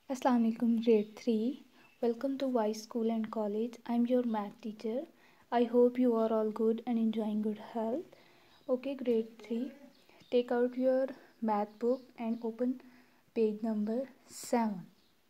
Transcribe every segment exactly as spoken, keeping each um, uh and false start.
Assalamu alaikum grade three. Welcome to Wise School and College. I'm your math teacher. I hope you are all good and enjoying good health. Okay grade three. Take out your math book and open page number seven.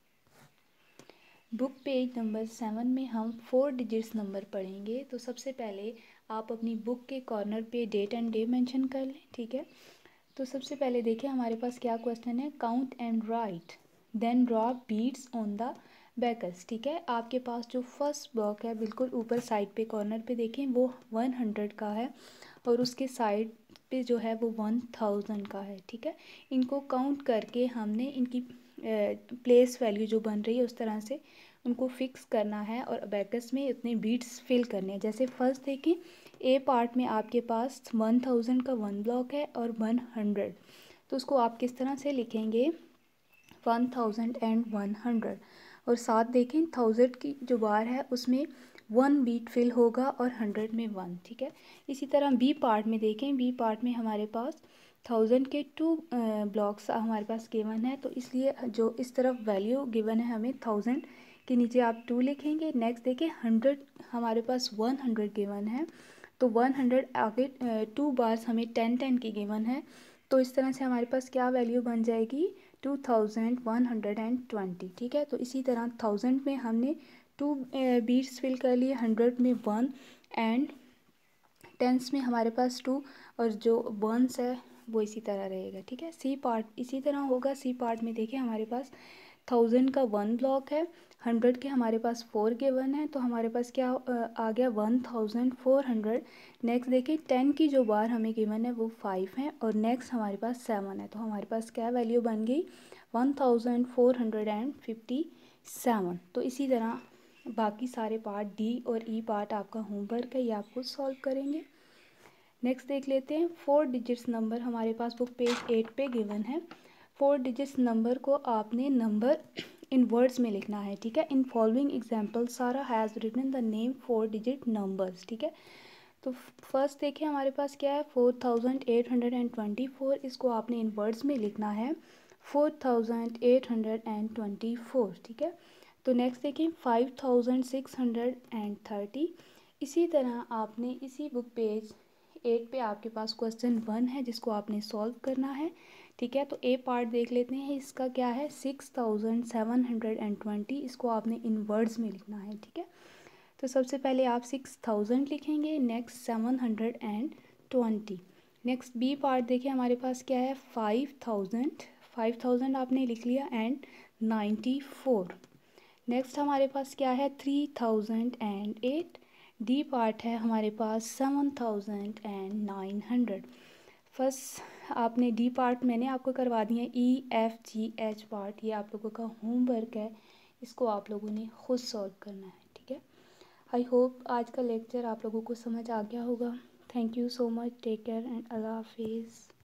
Book page number seven में हम four digits number पढ़ेंगे। तो सबसे पहले आप अपनी book के corner पे डेट एंड डे मेंशन कर लें, ठीक है। तो सबसे पहले देखिए हमारे पास क्या क्वेश्चन है, count and write then draw beads on the abacus, ठीक है। आपके पास जो फर्स्ट ब्लॉक है बिल्कुल ऊपर साइड पे कॉर्नर पे देखें वो वन हंड्रेड का है और उसके साइड पे जो है वो वन थाउजेंड का है, ठीक है। इनको काउंट करके हमने इनकी प्लेस वैल्यू जो बन रही है उस तरह से उनको फिक्स करना है और अबैकस में इतने बीट्स फिल करने हैं। जैसे फर्स्ट देखें, ए पार्ट में आपके पास वन थाउजेंड का वन ब्लॉक है और वन हंड्रेड, तो उसको आप किस तरह से लिखेंगे, one thousand and one hundred. और साथ देखें थाउजेंड की जो बार है उसमें वन बीट फिल होगा और हंड्रेड में वन, ठीक है। इसी तरह बी पार्ट में देखें, बी पार्ट में हमारे पास थाउजेंड के टू ब्लॉक्स हमारे पास गिवन है, तो इसलिए जो इस तरफ वैल्यू गिवन है हमें थाउजेंड के नीचे आप टू लिखेंगे। नेक्स्ट देखिए हंड्रेड हमारे पास वन हंड्रेड गिवन है, तो वन हंड्रेड आगे टू बार्स हमें टेन टेन की गिवन है, तो इस तरह से हमारे पास क्या वैल्यू बन जाएगी, two thousand one hundred and twenty, ठीक है। तो इसी तरह थाउजेंड में हमने टू बीट्स फिल कर लिए, हंड्रेड में वन एंड टेंस में हमारे पास टू और जो वंस है वो इसी तरह रहेगा, ठीक है। सी पार्ट इसी तरह होगा। सी पार्ट में देखिए हमारे पास थाउजेंड का वन ब्लॉक है, हंड्रेड के हमारे पास फोर के वन है, तो हमारे पास क्या आ गया, one thousand four hundred. Next देखिए टेन की जो बार हमें गिवन है वो फाइव है और नेक्स्ट हमारे पास सेवन है, तो हमारे पास क्या वैल्यू बन गई, one thousand four hundred and fifty seven. तो इसी तरह बाकी सारे पार्ट डी और ई पार्ट आपका होमवर्क है, ये आप खुद सॉल्व करेंगे। नेक्स्ट देख लेते हैं, फोर डिजिट्स नंबर हमारे पास बुक पेज एट पे गिवन है। फोर डिजिट्स नंबर को आपने नंबर इन वर्ड्स में लिखना है, ठीक है। In following example Sara has written the name four digit numbers, ठीक है। तो फर्स्ट देखिए हमारे पास क्या है, four thousand eight hundred and twenty four, इसको आपने इन वर्ड्स में लिखना है four thousand eight hundred and twenty four, ठीक है। तो नेक्स्ट देखिए five thousand six hundred and thirty. इसी तरह आपने इसी बुक पेज एट पे आपके पास क्वेश्चन वन है जिसको आपने सॉल्व करना है, ठीक है। तो ए पार्ट देख लेते हैं, इसका क्या है, six thousand seven hundred and twenty, इसको आपने इन वर्ड्स में लिखना है, ठीक है। तो सबसे पहले आप सिक्स थाउजेंड लिखेंगे, next seven hundred and twenty. Next B part देखिए हमारे पास क्या है, फाइव थाउजेंड फाइव थाउजेंड आपने लिख लिया एंड नाइन्टी फोर। नेक्स्ट हमारे पास क्या है, three thousand and eight. D part है हमारे पास seven thousand and nine hundred. First आपने डी पार्ट मैंने आपको करवा दिया, E F G H part ये आप लोगों का होमवर्क है, इसको आप लोगों ने खुद सॉल्व करना है, ठीक है। आई होप आज का लेक्चर आप लोगों को समझ आ गया होगा। Thank you so much, take care and अल्लाह हाफिज़।